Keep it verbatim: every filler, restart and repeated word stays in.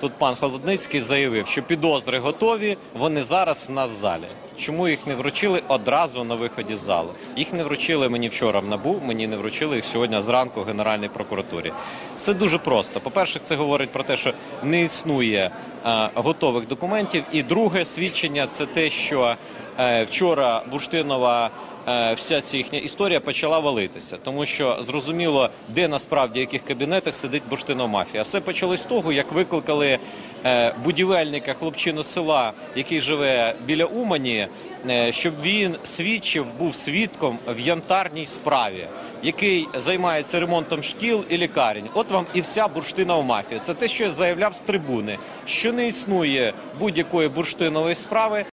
тут пан Холодницький заявив, що підозри готові, вони зараз на залі. Чому їх не вручили одразу на виході з залу? Їх не вручили мені вчора в НАБУ, мені не вручили їх сьогодні зранку в Генеральній прокуратурі. Все дуже просто. По-перше, це говорить про те, що не існує е, готових документів. І друге свідчення – це те, що е, вчора Бурштинова вся ця їхня історія почала валитися. Тому що зрозуміло, де насправді, в яких кабінетах сидить бурштинова мафія. Все почалось з того, як викликали будівельника, хлопчину з села, який живе біля Умані, щоб він свідчив, був свідком в янтарній справі, який займається ремонтом шкіл і лікарень. От вам і вся бурштинова мафія. Це те, що я заявляв з трибуни, що не існує будь-якої бурштинової справи,